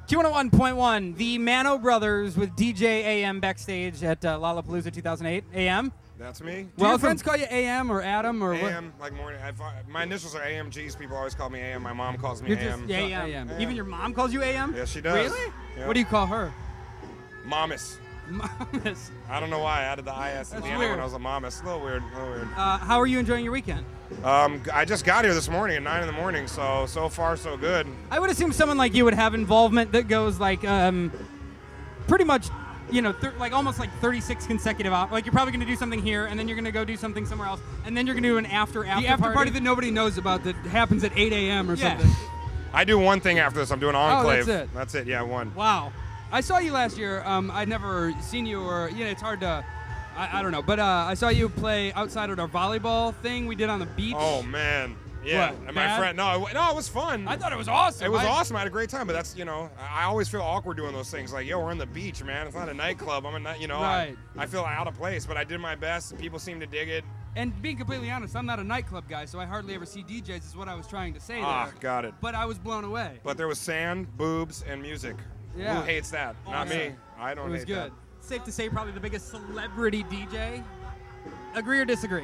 Q101.1, the Manno brothers with DJ AM backstage at Lollapalooza 2008. AM? That's me. Do your friends call you AM or Adam or AM, like morning. My initials are AMGs. People always call me AM. My mom calls me You're AM. just AM. Even your mom calls you AM? Yeah, she does. Really? Yeah. What do you call her? Mamas. Mamas. I don't know why I added the IS at the end when I was a mamas. A little weird. How are you enjoying your weekend? I just got here this morning at 9 in the morning, so far so good. I would assume someone like you would have involvement that goes like pretty much, you know, like almost like 36 consecutive hours. Like you're probably going to do something here, and then you're going to go do something somewhere else, and then you're going to do an after the after party that nobody knows about that happens at 8 a.m. or something. I do one thing after this. I'm doing Enclave. Oh, that's it. That's it. Yeah, one. Wow. I saw you last year. I'd never seen you, or it's hard to, I don't know. But I saw you play outside of our volleyball thing we did on the beach. Oh man, yeah. What, and bad? my friend, no, it was fun. I thought it was awesome. It was awesome. I had a great time. But that's, I always feel awkward doing those things. Like, yo, we're on the beach, man. It's not a nightclub. I'm not, Right. I feel out of place. But I did my best. And people seem to dig it. And being completely honest, I'm not a nightclub guy, so I hardly ever see DJs. Is what I was trying to say Ah, there. got it. But I was blown away. But there was sand, boobs, and music. Yeah. Who hates that? Not me. I don't hate that. It was good. Safe to say, probably the biggest celebrity DJ. Agree or disagree?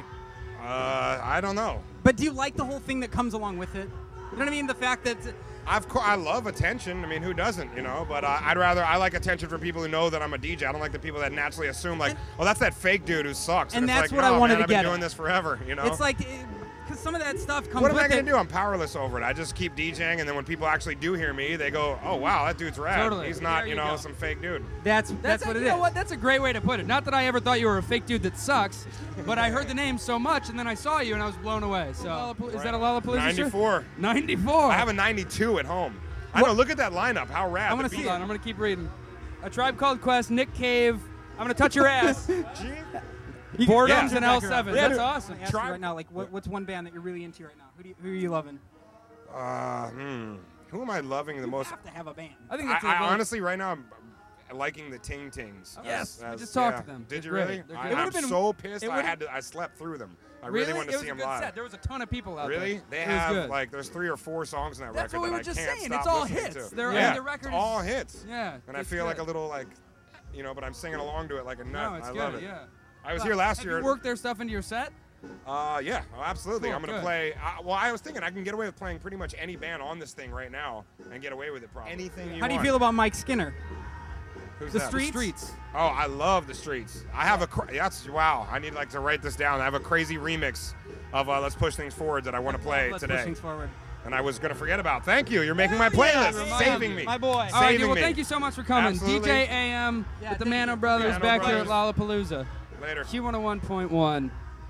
I don't know. But do you like the whole thing that comes along with it? You know what I mean? The fact that I love attention. I mean, who doesn't, But I like attention from people who know that I'm a DJ. I don't like the people that naturally assume, like, oh, that's that fake dude who sucks. And it's that's like, what no, I wanted man, to get I've been at. doing this forever, It's like, because some of that stuff comes What am with I going it. to do? I'm powerless over it. I just keep DJing, and then when people actually do hear me, they go, oh, wow, that dude's rad. Totally. He's not, There you go. some fake dude. That's what it is. You know what? That's a great way to put it. Not that I ever thought you were a fake dude that sucks, but I heard the name so much, and then I saw you, and I was blown away. So, is that a Lollapalooza shirt? 94. 94. I have a 92 at home. I know, look at that lineup. How rad. I'm going to see on. I'm going to keep reading. A Tribe Called Quest, Nick Cave. I'm going to touch your ass. Boredoms and L7. That's awesome. Right now, like, what's one band that you're really into right now? Who are you loving? Who am I loving the most? You have to have a band. I think that's I honestly, right now, I'm liking the Ting Tings. Yes, I just talked to them. Did you They're really? great. I'm so pissed. I slept through them. I really wanted to see them live. Set. There was a ton of people out there. Really? They have like there's 3 or 4 songs in that That's record what we that were I just can't saying. stop It's all listening hits. to. The record it's all hits. Yeah. And I feel like a little like, but I'm singing along to it like a nut. No, it's I good. love it. Yeah. I was here last year. Have you worked their stuff into your set? Yeah, absolutely. Cool, I'm going to play. Well, I was thinking I can get away with playing pretty much any band on this thing right now and get away with it probably. Anything you want. How do you feel about Mike Skinner? Who's the that? Streets? Oh, I love the Streets. I have wow. I need to write this down. I have a crazy remix of Let's Push Things Forward that I want to play Let's today. Push Things Forward. And I was going to forget about. Thank you. You're making my playlist. Saving me. My boy. All right, well, thank you so much for coming. Absolutely. DJ AM with the Manno Brothers back here at Lollapalooza. Later. Q101.1.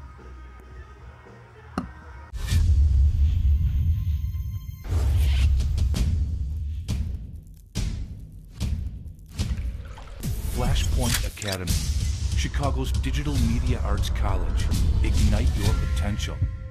Flashpoint Academy, Chicago's digital media arts college. Ignite your potential.